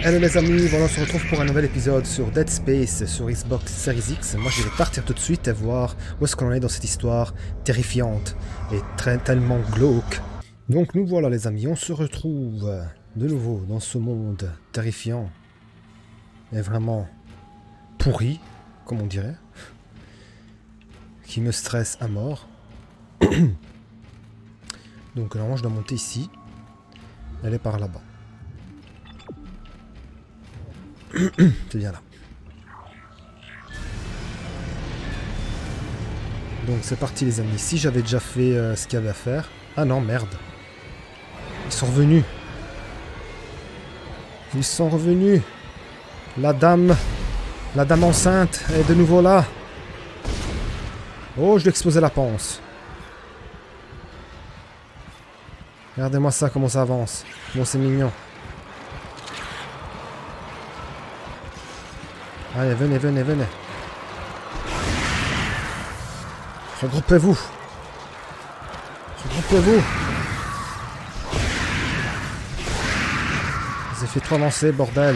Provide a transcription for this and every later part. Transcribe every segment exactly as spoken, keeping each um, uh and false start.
Hello les amis, voilà on se retrouve pour un nouvel épisode sur Dead Space sur Xbox Series X. Moi je vais partir tout de suite et voir où est-ce qu'on en est dans cette histoire terrifiante et très, tellement glauque. Donc nous voilà les amis, on se retrouve de nouveau dans ce monde terrifiant et vraiment pourri, comme on dirait, qui me stresse à mort. Donc normalement je dois monter ici, elle est par là-bas. C'est bien là. Donc c'est parti les amis. Si j'avais déjà fait euh, ce qu'il y avait à faire. Ah non, merde. Ils sont revenus. Ils sont revenus. La dame. La dame enceinte est de nouveau là. Oh, je lui ai explosé la panse. Regardez-moi ça, comment ça avance. Bon, c'est mignon. Allez, venez, venez, venez. Regroupez-vous. Regroupez-vous. Je vous ai fait trop avancer, bordel.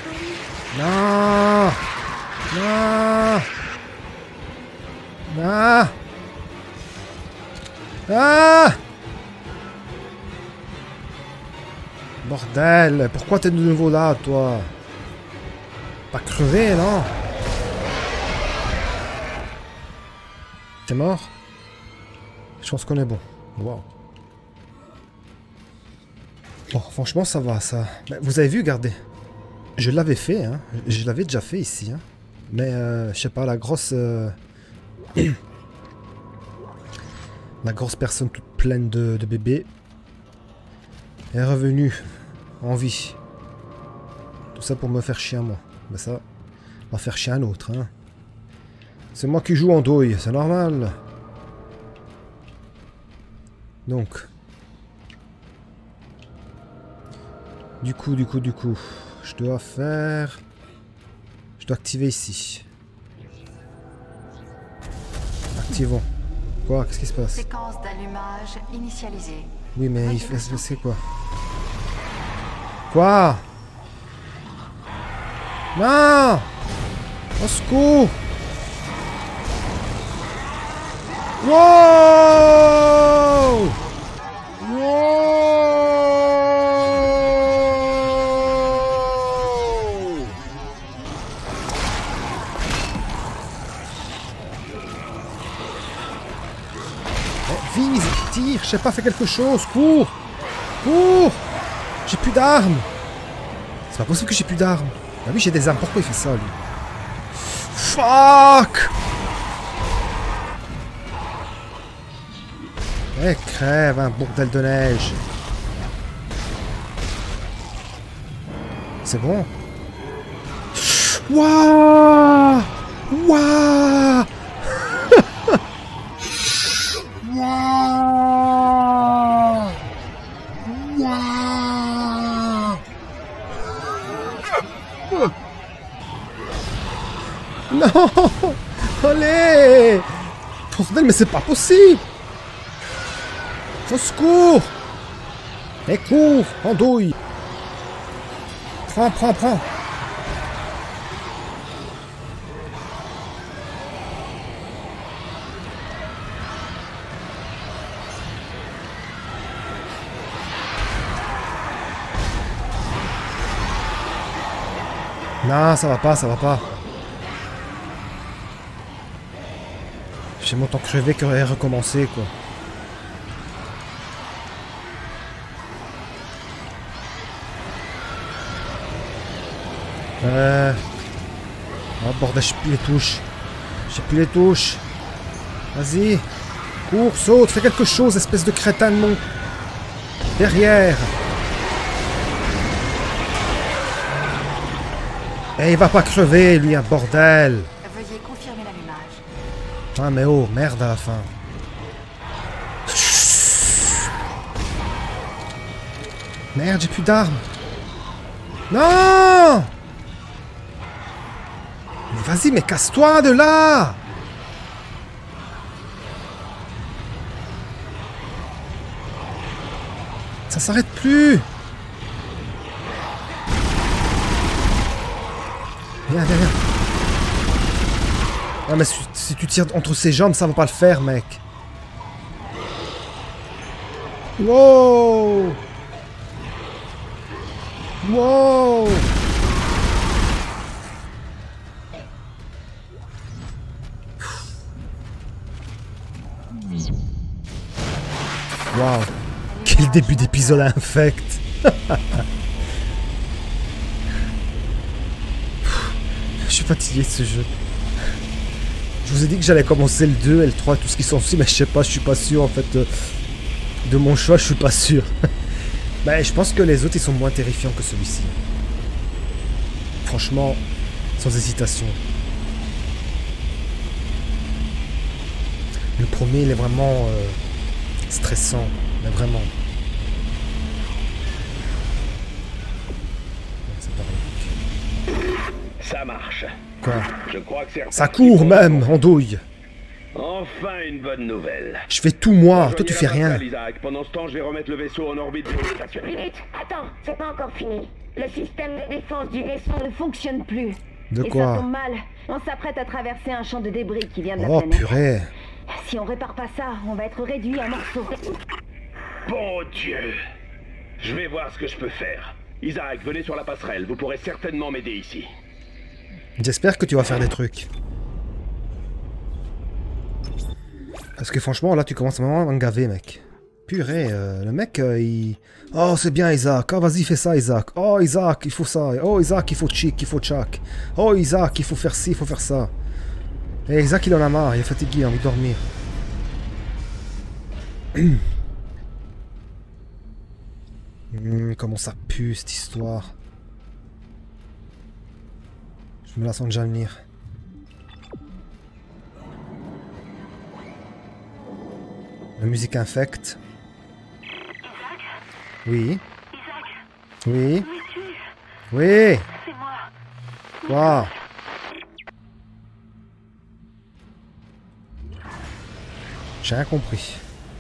Non. Non. Ah. Ah. Bordel, pourquoi t'es de nouveau là, toi? Pas crevé, non? T'es mort? Je pense qu'on est bon. Wow. Bon, franchement, ça va, ça. Mais vous avez vu, regardez. Je l'avais fait, hein. Je l'avais déjà fait ici, hein. Mais, euh, je sais pas, la grosse... Euh... la grosse personne toute pleine de, de bébés est revenue en vie. Tout ça pour me faire chier à moi. Mais ça, on va faire chier un autre, hein. C'est moi qui joue en douille, c'est normal. Donc. Du coup, du coup, du coup. Je dois faire... Je dois activer ici. Activons. Quoi? Qu'est-ce qui se passe? Séquence d'allumage initialisée. Oui, mais il fait... C'est quoi? Quoi? Non! Au secours! Wow! Wow! Eh, vise, tire, je sais pas, fais quelque chose, cours! Cours! J'ai plus d'armes! C'est pas possible que j'ai plus d'armes! Ah oui, j'ai des armes. Pourquoi il fait ça, lui? Fuck! Eh, crève, un bordel de neige. C'est bon? Wouah! Wouah! Wouah! Wouah! Non! Allez! Bordel, mais c'est pas possible! Au secours! Mais cours! Andouille! Prends, prends, prends! Non, ça va pas, ça va pas. J'ai mon temps crevé qui aurait recommencé, quoi. Euh... Oh bordel, j'ai plus les touches. J'ai plus les touches. Vas-y. Cours, saute, fais quelque chose, espèce de crétin de mon... Derrière. Eh, il va pas crever, lui, un bordel. Veuillez confirmer l'allumage. Ah, mais oh, merde à la fin. Merde, j'ai plus d'armes. Non! Vas-y, mais casse-toi de là! Ça s'arrête plus! Viens, viens, viens. Ah, mais si, si tu tires entre ses jambes, ça va pas le faire, mec. Wow! Wow! Wow! Quel début d'épisode infect! Je suis fatigué de ce jeu. Je vous ai dit que j'allais commencer le deux et le trois, tout ce qui sont aussi, mais je sais pas, je suis pas sûr en fait de, de mon choix, je suis pas sûr. Ben, je pense que les autres ils sont moins terrifiants que celui-ci. Franchement, sans hésitation. Le premier il est vraiment euh, stressant, mais vraiment. Ça marche. Quoi? Je crois que c'est Ça court même, en douille. Enfin une bonne nouvelle. Je fais tout moi, toi tu fais rien. Isaac. Pendant ce temps, je vais remettre le vaisseau en orbite. Vite, attends, c'est pas encore fini. Le système de défense du vaisseau ne fonctionne plus. De Et quoi? ça tombe mal. On s'apprête à traverser un champ de débris qui vient de la Oh planète. purée. Si on répare pas ça, on va être réduit en morceaux. Bon Dieu. Je vais voir ce que je peux faire. Isaac, venez sur la passerelle. Vous pourrez certainement m'aider ici. J'espère que tu vas faire des trucs. Parce que franchement, là, tu commences vraiment à me gaver, mec. Purée, euh, le mec, euh, il... Oh, c'est bien, Isaac. Oh, vas-y, fais ça, Isaac. Oh, Isaac, il faut ça. Oh, Isaac, il faut chic, il faut tchac. Oh, Isaac, il faut faire ci, il faut faire ça. Et Isaac, il en a marre. Il est fatigué, il a envie de dormir. Hum, comment ça pue, cette histoire. Je me la sens déjà venir. La musique infecte. Isaac? Oui. Isaac? Oui. Où es-tu? Oui. C'est moi. Quoi? J'ai rien compris.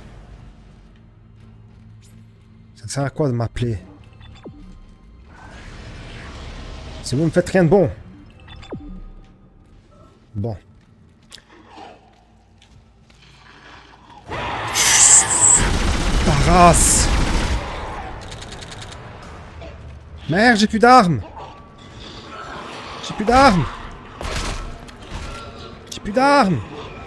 Ça sert à quoi de m'appeler? Si vous ne me faites rien de bon. Bon. Ta race! Merde, j'ai plus d'armes! J'ai plus d'armes! J'ai plus d'armes!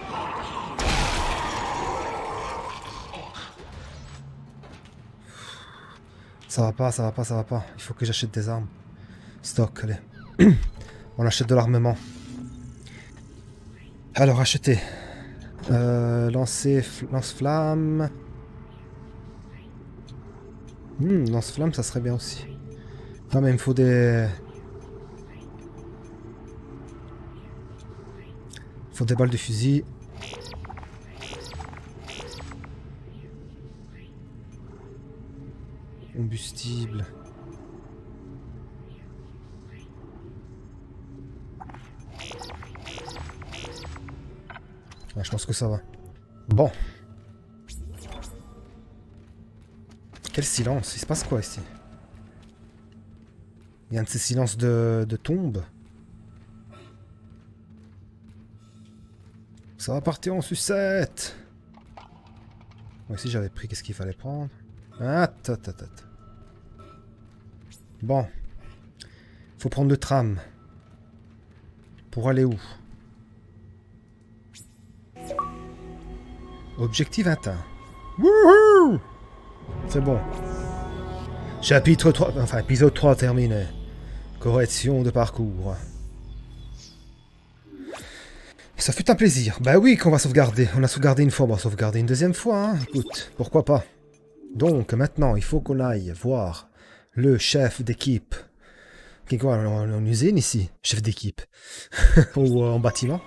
Ça va pas, ça va pas, ça va pas. Il faut que j'achète des armes. Stock, allez. On achète de l'armement. Alors, acheter. Euh, lancer, lance-flamme. Hmm, lance-flamme, ça serait bien aussi. Non, mais il me faut des... Il faut des balles de fusil. Combustible. Ah, je pense que ça va. Bon. Quel silence. Il se passe quoi ici? Il y a un de ces silences de, de tombe. Ça va partir en sucette. Moi aussi j'avais pris qu'est-ce qu'il fallait prendre. Ah, ta, ta, ta, ta. Bon. Faut prendre le tram. Pour aller où? Objectif atteint. Wouhou! C'est bon. Chapitre trois, enfin épisode trois terminé. Correction de parcours. Ça fut un plaisir. Bah oui qu'on va sauvegarder. On a sauvegardé une fois, on va sauvegarder une deuxième fois. Hein. Écoute, pourquoi pas. Donc maintenant, il faut qu'on aille voir le chef d'équipe. Qui est quoi, en, en usine ici? Chef d'équipe. Ou en bâtiment.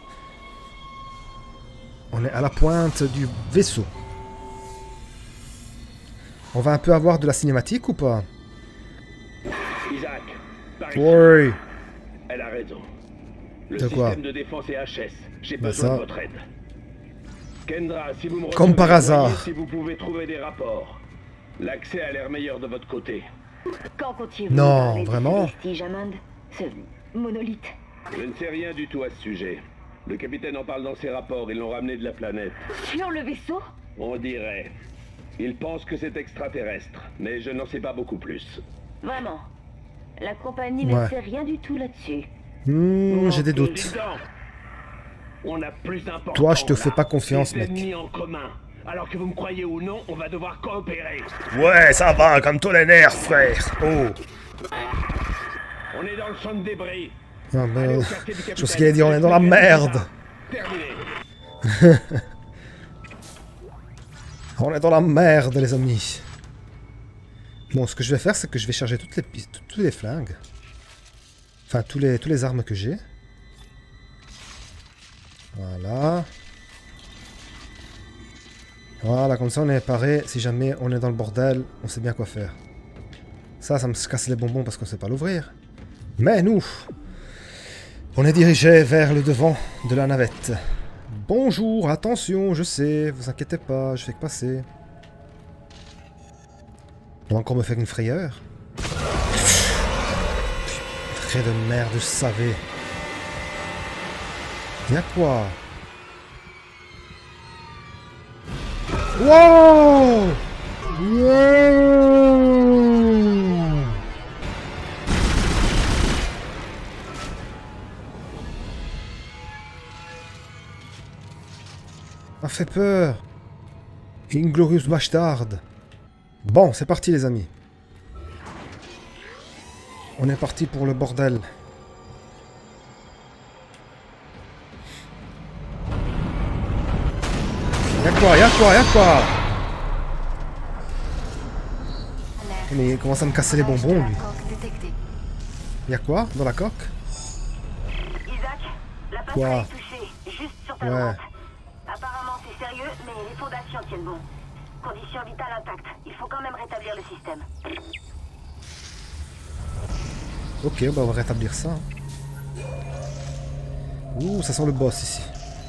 On est à la pointe du vaisseau. On va un peu avoir de la cinématique ou pas? Isaac, par ici. Oui. Elle a raison. Le De quoi? système de défense est H S. J'ai Bah besoin ça. de votre aide. Kendra, si vous me Comme par recevez, hasard. voyez si vous pouvez trouver des rapports. L'accès a l'air meilleur de votre côté. Quand comptiez-vous Non, parler de vraiment? ce vestige, Hammond? Ce monolithe. Je ne sais rien du tout à ce sujet. Le capitaine en parle dans ses rapports, ils l'ont ramené de la planète. Sur le vaisseau? On dirait. Il pense que c'est extraterrestre, mais je n'en sais pas beaucoup plus. Vraiment. La compagnie Ouais. ne sait rien du tout là-dessus. Hmm, j'ai des Bon, doutes. président, on a plus important. Toi, je te fais là. pas confiance, Des mec. ennemis en commun. Alors que vous me croyez ou non, on va devoir coopérer. Ouais, ça va, comme tous les nerfs, frère. Oh. On est dans le champ de débris. Ah, Allez ben, au quartier du je capitaine. pense qu'il allait dire on est dans la merde. Terminé. On est dans la merde, les amis. Bon, ce que je vais faire, c'est que je vais charger toutes les, pi- tout- tous les flingues. Enfin, tous les, tous les armes que j'ai. Voilà. Voilà, comme ça on est paré. Si jamais on est dans le bordel, on sait bien quoi faire. Ça, ça me casse les bonbons parce qu'on sait pas l'ouvrir. Mais nous, on est dirigé vers le devant de la navette. Bonjour, attention, je sais, vous inquiétez pas, je fais que passer. On va encore me faire une frayeur. Frère de merde, je savais. Y'a quoi? Wow! Wow! Ça fait peur. Inglorious Bastard. Bon, c'est parti les amis. On est parti pour le bordel. Y'a quoi, y'a quoi, y'a quoi? Mais il commence à me casser les bonbons lui. Y'a quoi dans la coque? Isaac, la Quoi? passerelle est touchée, juste sur ta Ouais. droite. Apparemment c'est sérieux, mais les fondations tiennent bon. Conditions vitales intactes. Il faut quand même rétablir le système. Ok, bah on va rétablir ça. Ouh, ça sent le boss ici.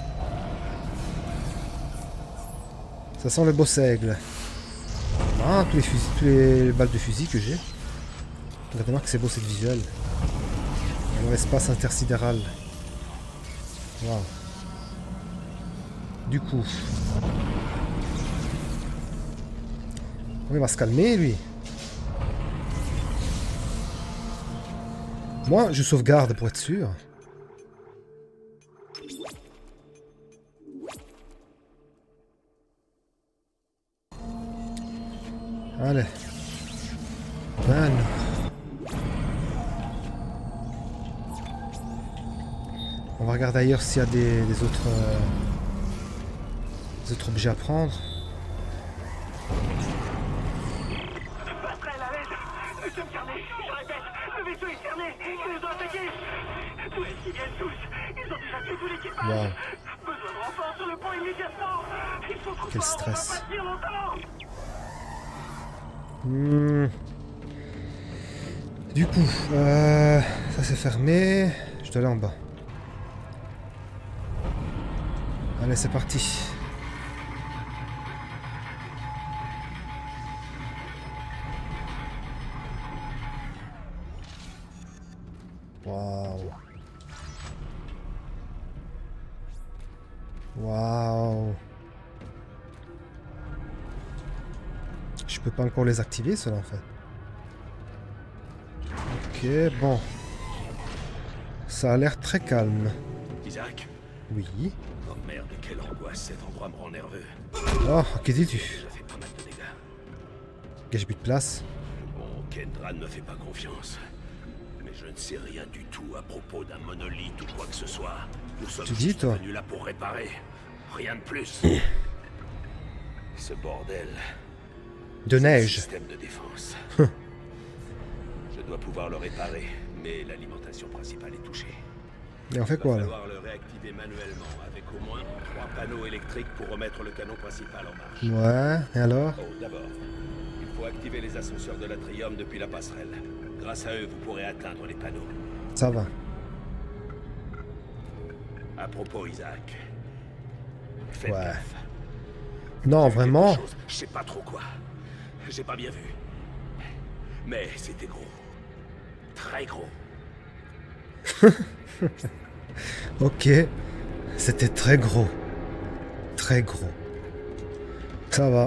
Ça sent le boss aigle. Ah, tous les fusils, tous les balles de fusil que j'ai. Regardez-moi que c'est beau cette visuel. Dans l'espace intersidéral. Waouh. Du coup. Il va se calmer lui. Moi, je sauvegarde pour être sûr. Allez. Van. On va regarder ailleurs s'il y a des, des autres euh, des autres objets à prendre. Passerelle à l'aide. Nous sommes cernés. Je répète, le vaisseau est cerné. Ils nous ont attaqués. Tous les qui viennent tous. Ils ont déjà tué tout l'équipage. Wow. Besoin de renfort sur le pont immédiatement. Il faut qu'on Quel soit- on stress. va pas tenir longtemps. Hmm. Du coup, euh, ça c'est fermé. Je dois aller en bas. Allez, c'est parti. Waouh. Waouh. Je peux pas encore les activer, ceux-là, en fait. Ok, bon. Ça a l'air très calme. Isaac? Oui. Oh merde, quelle angoisse, cet endroit me rend nerveux. Oh, que dis-tu? Ça fait pas mal de dégâts. J'ai plus de place. Bon, Kendra ne me fait pas confiance. Mais je ne sais rien du tout à propos d'un monolithe ou quoi que ce soit. Nous sommes Tu dis, juste toi? venus là pour réparer. Rien de plus. Ce bordel. De c'est le neige. Système de défense. Je dois pouvoir le réparer, mais l'alimentation principale est touchée. Et on fait Il va quoi, là? falloir le réactiver manuellement, avec au moins trois panneaux électriques pour remettre le canon principal en marche. Ouais, et alors? Oh, d'abord, il faut activer les ascenseurs de l'atrium depuis la passerelle. Grâce à eux, vous pourrez atteindre les panneaux. Ça va. À propos, Isaac. Faites Ouais. gaffe. Non, Quelque vraiment? chose, je sais pas trop quoi. J'ai pas bien vu. Mais c'était gros. Très gros. Ok. C'était très gros. Très gros. Ça va.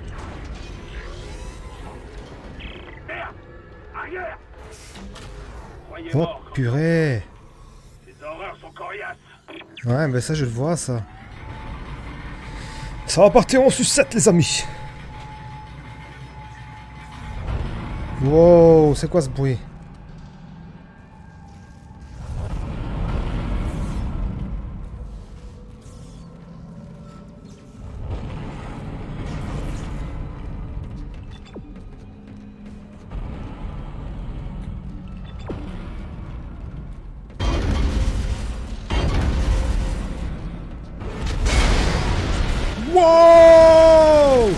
Arrière. Croyez Oh, mort. purée. Ces horreurs sont coriaces. Ouais, mais ça, je le vois, ça. Ça va partir en sucette, les amis. Wow, c'est quoi ce bruit? Wow!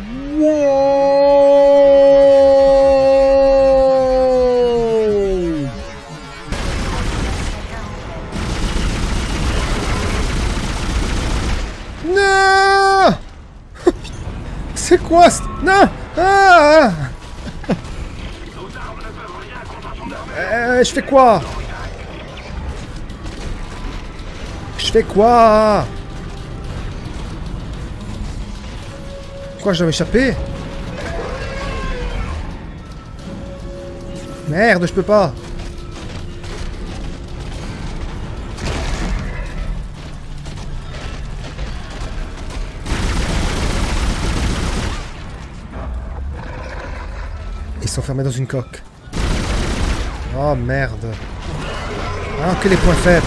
Wow! Non! C'est quoi ce... Non! Ah! Euh, je fais quoi? Je fais quoi? Quoi, je dois m'échapper? Merde, je peux pas. Ils sont fermés dans une coque. Oh merde. Ah, que les points faibles.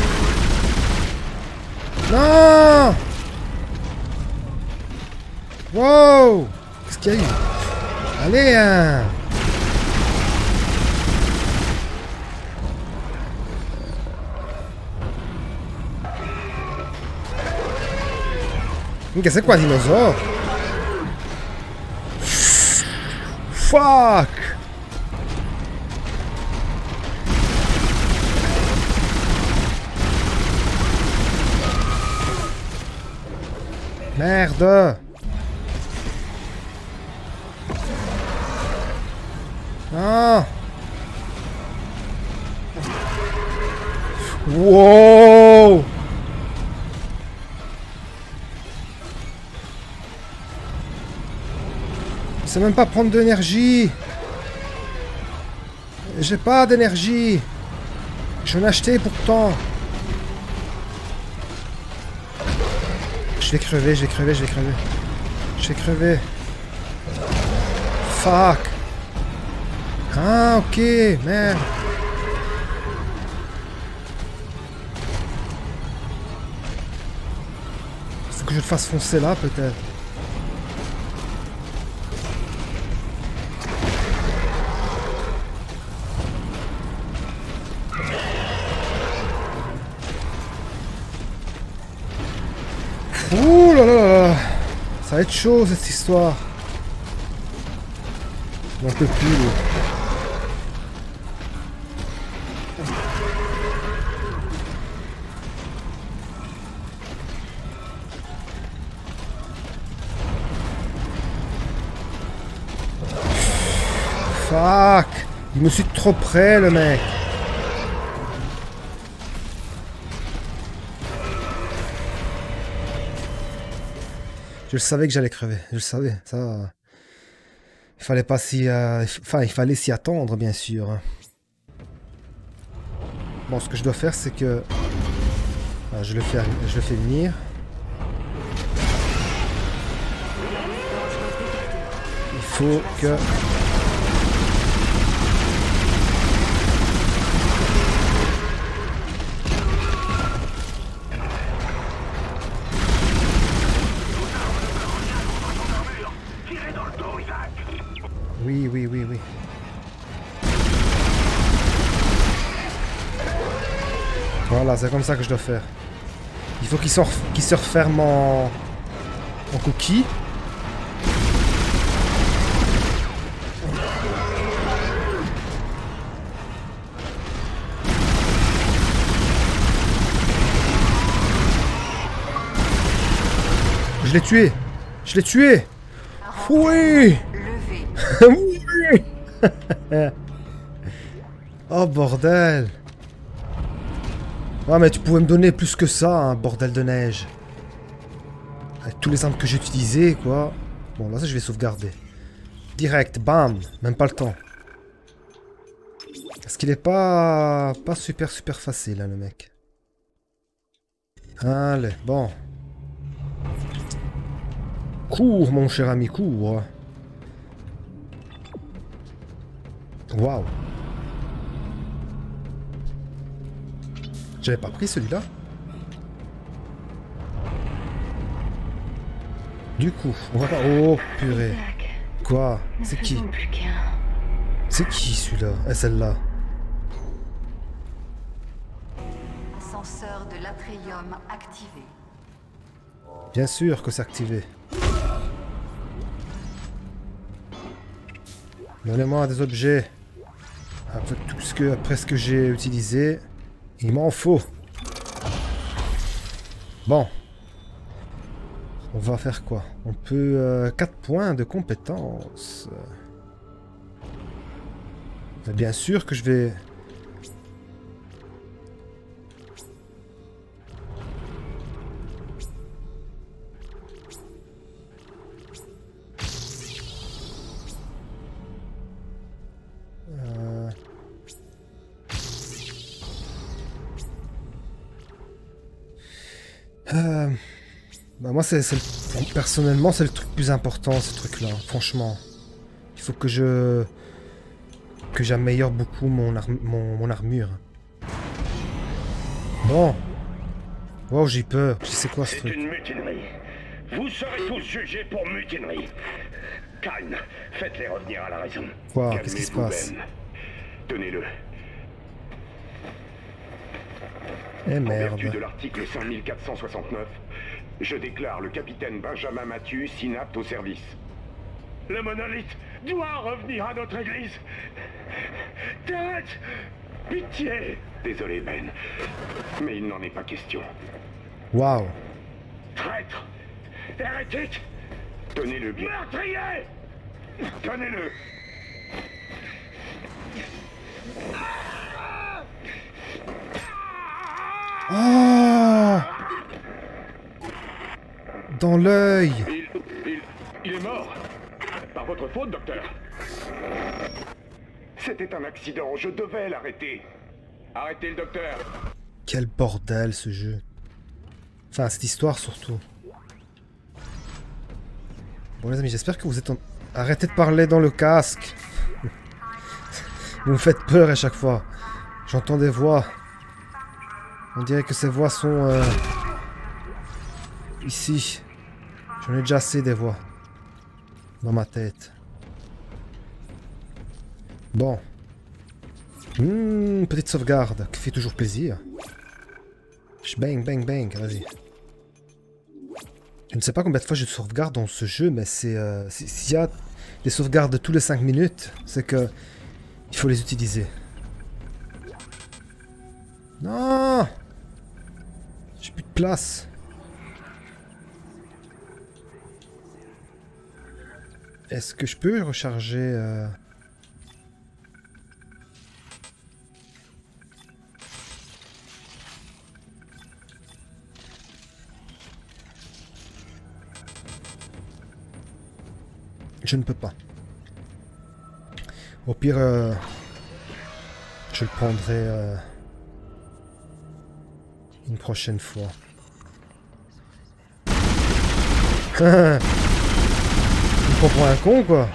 Non! Wow! Qu'est-ce qu'il y a eu? Allez, hein! Qu'est-ce que c'est quoi, un dinosaure? Fuck! Merde! Ah! Wow! Je sais même pas prendre de l'énergie. J'ai pas d'énergie. Je l'ai acheté pourtant. Je vais crever, je vais crever, je vais crever. Je vais crever. Fuck. Ah, ok, merde. Faut que je le fasse foncer là, peut-être. Ouh là là là là. Ça va être chaud, cette histoire. On peut plus, lui. Fuck! Il me suis trop près, le mec. Je savais que j'allais crever. Je le savais. Ça, il fallait pas s'y, euh... enfin, il fallait s'y attendre, bien sûr. Bon, ce que je dois faire, c'est que ah, je le fais, je le fais venir. Il faut que oui, oui, oui, oui. Voilà, c'est comme ça que je dois faire. Il faut qu'il se, qu'il se referme en, en cookie. Je l'ai tué. Je l'ai tué. Oui. Oui. Oh bordel. Ouais, mais tu pouvais me donner plus que ça, hein, bordel de neige. Avec tous les armes que j'ai utilisées, quoi. Bon, là, ça, je vais sauvegarder. Direct, bam. Même pas le temps. Parce qu'il est pas... Pas super, super facile, hein, le mec. Allez, bon. Cours, mon cher ami, cours. Waouh. J'avais pas pris celui-là. Du coup, on va pas... Oh, purée. Quoi? C'est qui? C'est qui celui-là? Et celle-là? Ascenseur de l'atrium activé. Bien sûr que c'est activé. Donnez-moi des objets. Après tout ce que, après ce que j'ai utilisé, il m'en faut. Bon. On va faire quoi? On peut... Euh, quatre points de compétence. Mais bien sûr que je vais... Euh... Euh... Bah moi, c'est, c'est le... personnellement, c'est le truc plus important, ce truc-là. Franchement. Il faut que je... que j'améliore beaucoup mon, ar... mon... mon armure. Bon. Wow, j'ai peur. Je sais quoi ce truc. C'est une mutinerie. Vous serez tous jugés pour mutinerie. Calme. Faites-les revenir à la raison. Quoi? Qu'est-ce qui se passe? Ben. Tenez-le. Eh En merde. vertu de l'article cinq mille quatre cent soixante-neuf, je déclare le capitaine Benjamin Mathieu inapte au service. Le monolithe doit revenir à notre église. Tête! Pitié! Désolé, Ben. Mais il n'en est pas question. Waouh. Traître! Hérétique! Tenez-le bien. Meurtrier! Tenez-le! Oh! Dans l'œil. Il, il, il est mort. Par votre faute, docteur. C'était un accident, je devais l'arrêter. Arrêtez le docteur. Quel bordel ce jeu. Enfin, cette histoire surtout. Bon les amis, j'espère que vous êtes en... Arrêtez de parler dans le casque. Vous me faites peur à chaque fois. J'entends des voix. On dirait que ces voix sont... Euh... Ici. J'en ai déjà assez des voix. Dans ma tête. Bon. Mmh, petite sauvegarde qui fait toujours plaisir. Bang, bang, bang, vas-y. Je ne sais pas combien de fois je sauvegarde dans ce jeu, mais c'est... Euh, s'il y a des sauvegardes tous les cinq minutes, c'est que... Il faut les utiliser. Non! J'ai plus de place. Est-ce que je peux recharger... Euh... Je ne peux pas. Au pire, euh, je le prendrai euh, une prochaine fois. Il me prend pour un con, quoi.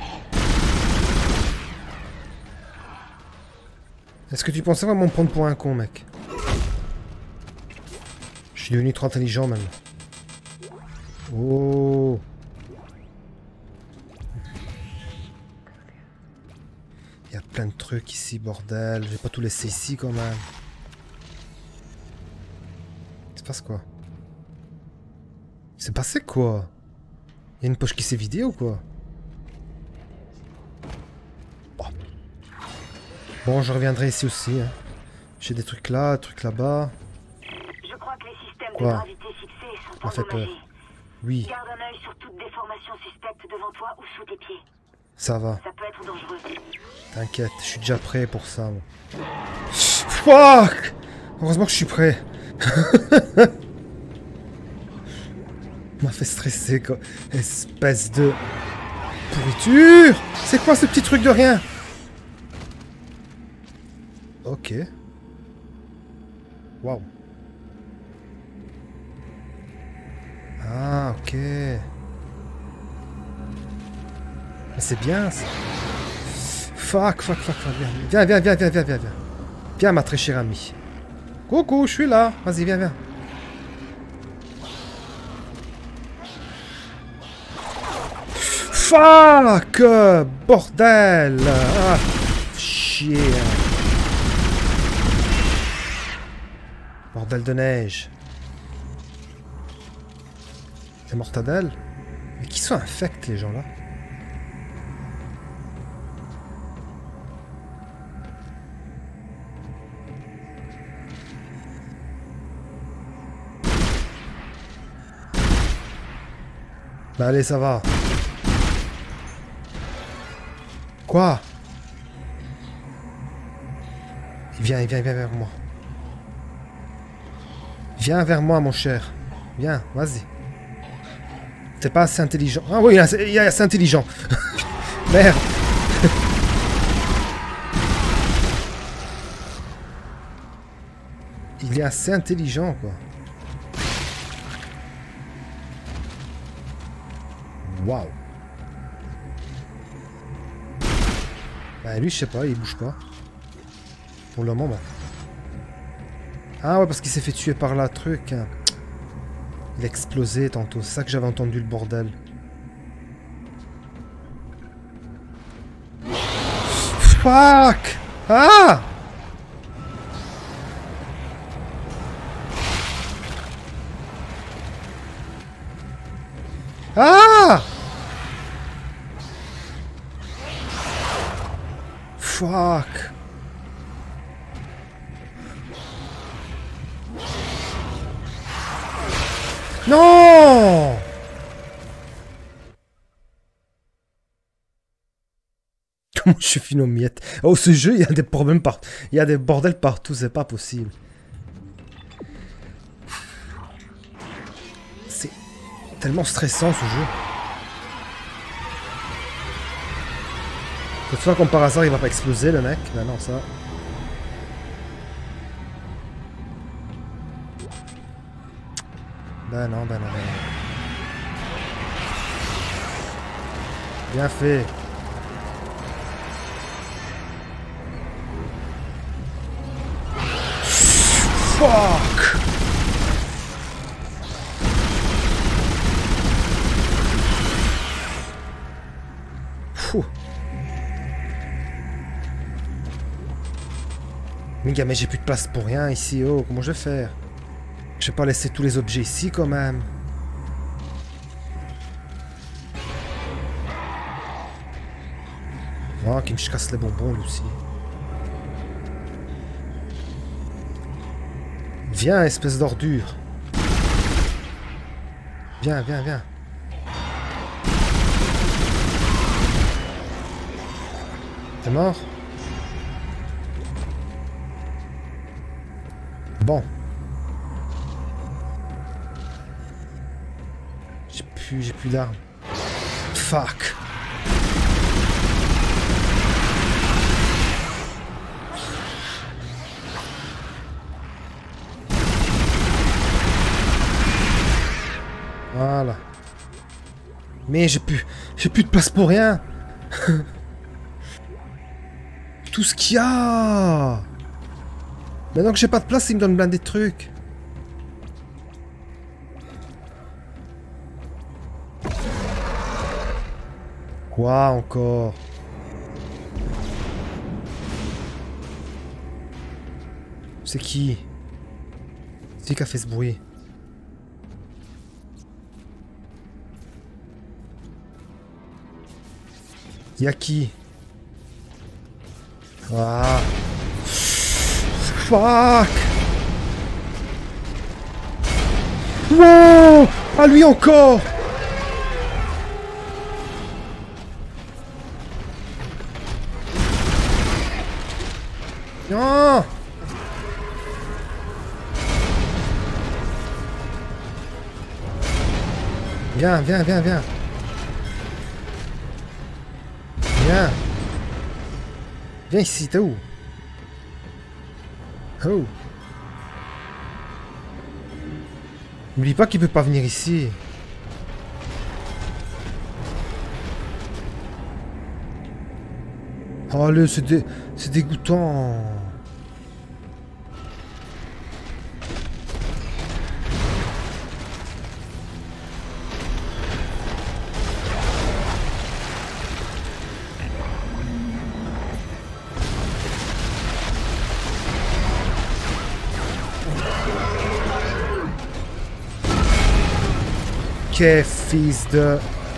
Est-ce que tu pensais vraiment me prendre pour un con, mec? Je suis devenu trop intelligent, maintenant. Oh. Il y a plein de trucs ici, bordel. Je vais pas tout laisser ici quand même. Il se passe quoi? Il s'est passé quoi? Il y a une poche qui s'est vidée ou quoi? Bon. Bon, je reviendrai ici aussi. Hein. J'ai des trucs là, des trucs là-bas. Je crois que les systèmes Quoi? de gravité fixés sont Ça m'a fait peur. endommagés. Oui, Garde un œil sur toute déformation suspecte devant toi ou sous tes pieds. ça va. Ça peut être dangereux. T'inquiète, je suis déjà prêt pour ça. Moi. Fuck! Heureusement que je suis prêt. M'a fait stresser, quoi. Espèce de pourriture. C'est quoi ce petit truc de rien? Ok. Waouh. Ah, ok. Mais c'est bien, ça. Fuck, fuck, fuck, fuck. Viens, viens, viens, viens, viens, viens, viens. Viens, ma très chère amie. Coucou, je suis là. Vas-y, viens, viens. Fuck! Bordel! Ah, chier. Bordel de neige. C'est mortadelle? Mais qui sont infects, les gens là? Bah allez, ça va. Quoi? Viens, viens, viens vers moi. Viens vers moi, mon cher. Viens, vas-y. T'es pas assez intelligent. Ah oui, il est assez intelligent. Merde. Il est assez intelligent, quoi. Waouh. Bah lui, je sais pas, il bouge pas. Pour le moment. Ah ouais, parce qu'il s'est fait tuer par la truc. Hein. Il a explosé tantôt. C'est ça que j'avais entendu, le bordel. Fuck! Ah! Ah! Fuck! Non! Comment je suis fini aux miettes? Oh, ce jeu, il y a des problèmes partout. Il y a des bordels partout, c'est pas possible. C'est tellement stressant, ce jeu. Cette fois, comme par hasard, il va pas exploser, le mec. Ben non, ça... Ben non, ben non, ben non. Bien fait. Fuck! Fou. Miga, mais j'ai plus de place pour rien ici. Oh, comment je vais faire? Je vais pas laisser tous les objets ici quand même. Oh, qui me casse les bonbons lui aussi. Viens, espèce d'ordure. Viens, viens, viens. T'es mort? Bon. J'ai plus, j'ai plus d'armes. Fuck. Voilà. Mais j'ai plus, j'ai plus de place pour rien. Tout ce qu'il y a. Maintenant que j'ai pas de place, il me donne plein des trucs. Quoi encore? C'est qui? C'est qui a fait ce bruit? Y'a qui? Ah. Fuck! Wow! Ah, lui encore! Non! Viens, viens, viens, viens. Viens. Viens ici, t'es où? Oh. N'oublie pas qu'il peut pas venir ici. Oh le, c'est dé... c'est dégoûtant. Quel fils de...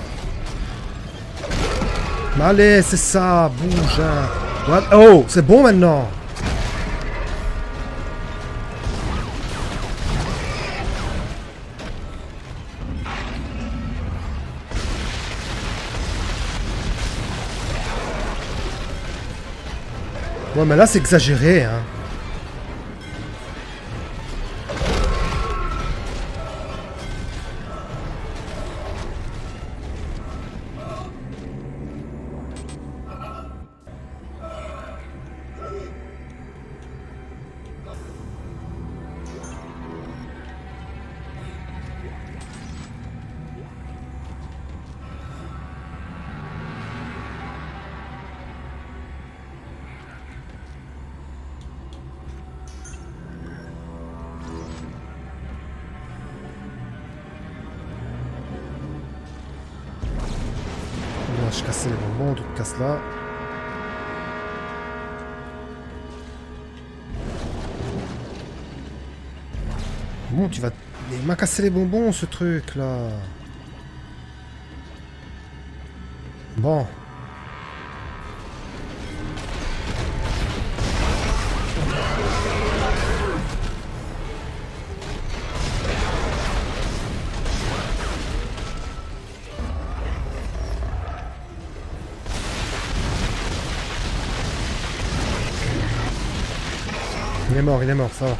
Mais allez, c'est ça, bouge. Hein. What? Oh, c'est bon maintenant. Ouais, mais là, c'est exagéré, hein. Je casse les bonbons, tout casse là. Bon, tu vas... Il m'a cassé les bonbons, ce truc là. Bon. Il est mort, il est mort, ça va.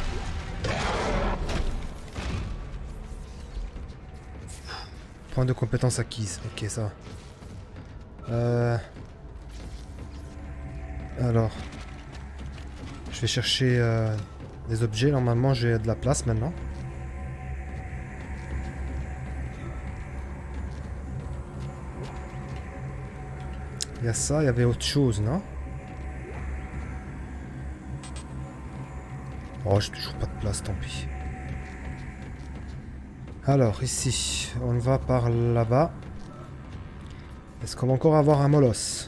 Point de compétences acquises. Ok, ça va. Euh... Alors. Je vais chercher euh, des objets. Normalement, j'ai de la place maintenant. Il y a ça, il y avait autre chose, non? Oh, j'ai toujours pas de place, tant pis. Alors, ici, on va par là-bas. Est-ce qu'on va encore avoir un molosse?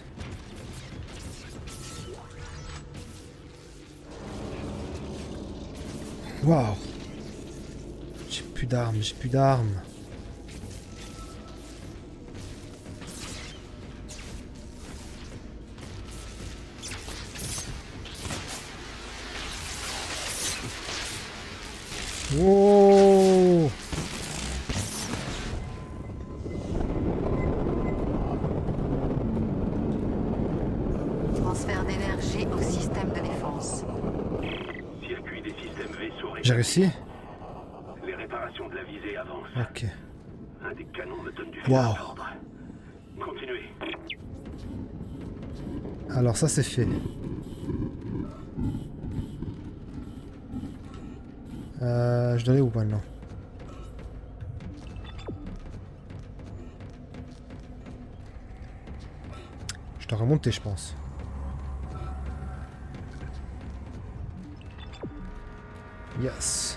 Waouh! J'ai plus d'armes, j'ai plus d'armes. Wow. Transfert d'énergie au système de défense. Circuit des systèmes vaisseaux. J'ai réussi? Les réparations de la visée avancent. Ok. Un des canons me donne du feu Wow. à l'ordre. Continuez. Alors ça c'est fait. Euh, je dois aller où maintenant? Je dois remonter, je pense. Yes.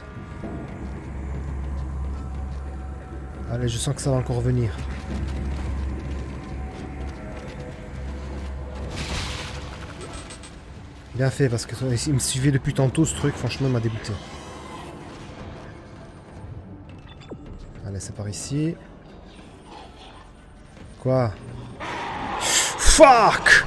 Allez, je sens que ça va encore venir. Bien fait, parce que il me suivait depuis tantôt ce truc, franchement il m'a dégoûté. Allez, c'est par ici. Quoi? Fuck!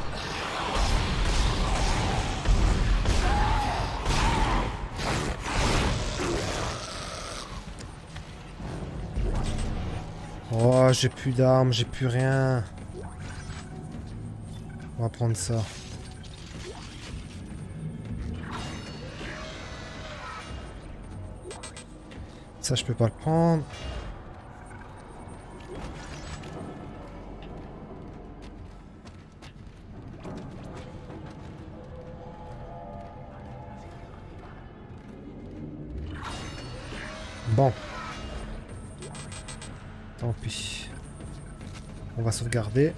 Oh, j'ai plus d'armes, j'ai plus rien. On va prendre ça. Ça, je peux pas le prendre. Tant pis. On va sauvegarder.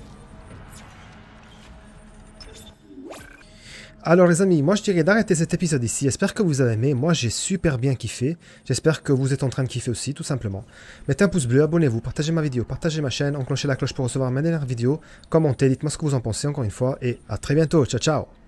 Alors les amis, moi je dirais d'arrêter cet épisode ici. J'espère que vous avez aimé. Moi j'ai super bien kiffé. J'espère que vous êtes en train de kiffer aussi, tout simplement. Mettez un pouce bleu, abonnez-vous, partagez ma vidéo, partagez ma chaîne, enclenchez la cloche pour recevoir ma dernière vidéo. Commentez, dites-moi ce que vous en pensez encore une fois. Et à très bientôt. Ciao, ciao.